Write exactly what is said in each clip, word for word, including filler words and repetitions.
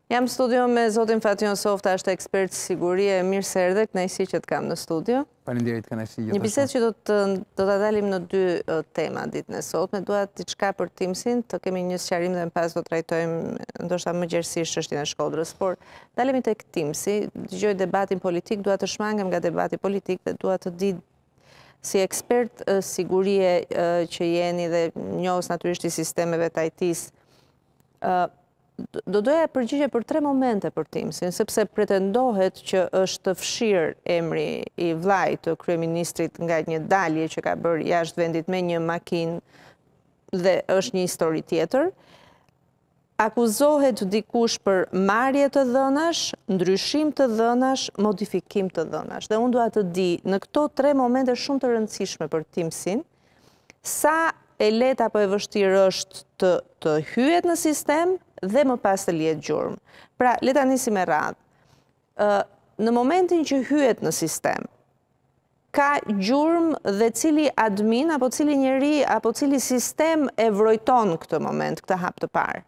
Jam në studio me zotin Fatjon Softa, është ekspert sigurie, mirë se erdhe, kënaqësi që të kam në studio. Faleminderit, kënaqësi gjithashtu. Një bisedë që do të do ta dalim në dy uh, tema ditën e sotme. Dua diçka për Teamsin, të kemi një sqarim dhe më pas do të trajtojmë ndoshta më gjerësisht çështjen e Shkodrës, por dalemi tek Teamsi, dëgjoj debatin politik, dua të shmangem nga debati politik dhe dua të di si ekspert uh, sigurie uh, që jeni dhe njohës natyrisht i sistemeve të I T-s. Uh, Do doja përgjigje për tre momente për Teamsin, sepse pretendohet që është fshirë emri i vllajt të kryeministrit nga një dalje që ka bërë jashtë vendit me një makinë dhe është një histori tjetër. Akuzohet dikush për marrje të dhënash, ndryshim të dhënash, modifikim të dhënash. Dhe unë dua të di në këto tre momente shumë të rëndësishme për Teamsin, sa e lehtë apo e vështirë është të, të hyet në sistem dhe më pas të lihet gjurmë. Pra, le ta nisim me radhë. Në momentin që hyet në sistem, ka gjurmë dhe cili admin, apo cili njeri, apo cili sistem e vrojton këtë moment, këtë hap të parë?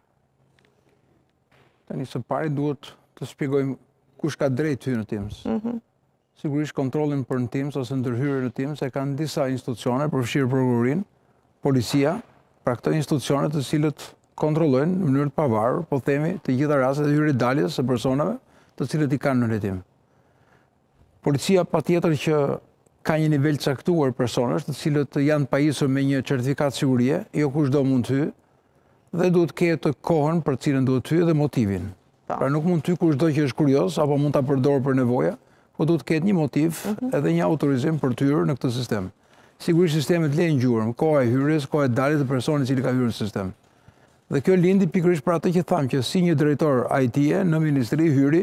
Tani së pari duhet të shpjegojmë kush ka drejt hyrë në Teams. Mm -hmm. Sigurisht kontrollin për në Teams ose ndërhyrje në Teams e kanë disa institucione, përfshirë prokurorin, policia, pra këto institucione të cilët kontrollojnë në mënyrë të pavarur, po themi, të gjitha rastet e hyrjes daljes së personave të cilët i kanë në hetim. Policia patjetër që ka një nivel caktuar personash të cilët janë pajisur me një certifikat sigurie, jo kushdo mund të hyjë dhe duhet ketë kohën për cilën duhet të hyjë dhe motivin. Pra nuk mund të hyjë kushdo që është kurioz apo mund ta përdorë për nevoja, po duhet ketë një motiv edhe një autorizim për të hyrë në këtë sistem. Sigurisht sistemet lejnë gjurmë, koha e hyrjes, koha e daljes të personit i cili ka hyrë në sistem. Dhe kjo lindi pikërisht për atë që thamë që si një drejtor I T-e në ministri hyri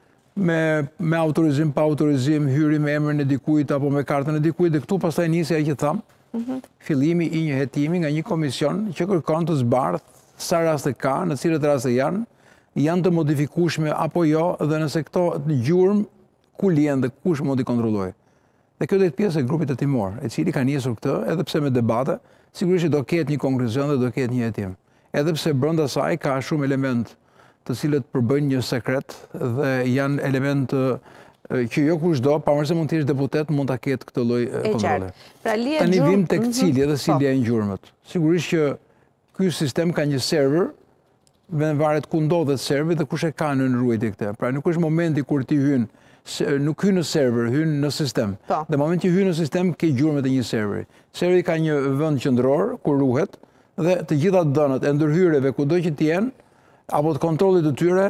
me, me autorizim, pa autorizim, hyri me emrin e dikujt apo me kartën e dikujt dhe këtu pastaj nisi ajo që thamë, mm -hmm. fillimi i një hetimi nga një komision që kërkon të zbardh sa raste ka, në cilët raste janë, janë të modifikueshme apo jo dhe nëse këto gjurmë ku lihen dhe kush mund i kontrollojë. Dhe kjo do të pjesë e grupit hetimor, e cili ka nisur këtë, edhe pse me debate, sigurisht do ketë një konkluzion dhe do ketë një hetim. Edhe pse brenda saj ka shumë element të cilët përbëjnë një sekret dhe janë element që jo kushdo, pavarësisht mund të jesh deputet, mund ta ketë këtë lloj kontrolli. Pra lihet tani vim tek cili edhe si lihen gjurmët. Sigurisht që ky sistem ka një server, dhe varet ku ndodhet serveri dhe kush e ka në ruajtje këtë. Pra nuk është momenti kur ti hyn, nuk hyn në server, hyn në sistem. Dhe moment që hyn në sistem ke gjurmët e një serveri. Serveri ka një vend qendror ku ruhet dhe të gjitha dhënat e ndërhyrjeve kudo që të jenë, apo të kontrollit të tyre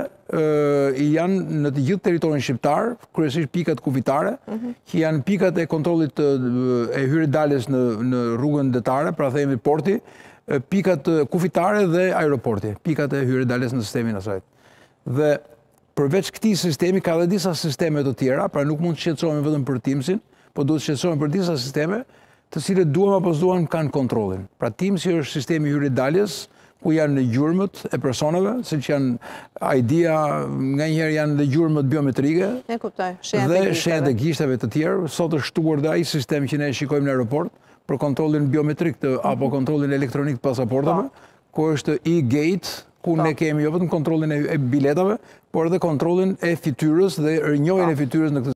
janë në të gjithë territorin shqiptar, kryesisht pikat kufitare, që janë pikat e kontrollit e hyrjes daljes në, në rrugën detare, pra themi porti, pikat kufitare dhe aeroporti, pikat e hyrjes daljes në sistemin e saj. Dhe përveç këtij sistemi ka edhe disa sisteme të tjera, pra nuk mund të shqetësohemi vetëm për Teamsin, por duhet të shqetësohemi për disa sisteme të cilët duam apo s'duam kanë kontrollin. Pra Teamsi është sistemi hyrjes daljes, ku janë në gjurmët e personave, siç janë I D-a, nganjëherë janë dhe gjurmët biometrike. E kuptoj, shenjat dhe shenjat e gishtave të tjerë. Sot është shtuar dhe ai sistem që ne shikojmë në aeroport për kontrollin biometrik të, mm -hmm. apo kontrollin elektronik të pasaportave, ku është e-gate, ku ne kemi jo vetëm kontrollin e biletave, por edhe kontrollin e fytyrës dhe rinjohjen e fytyrës në këtë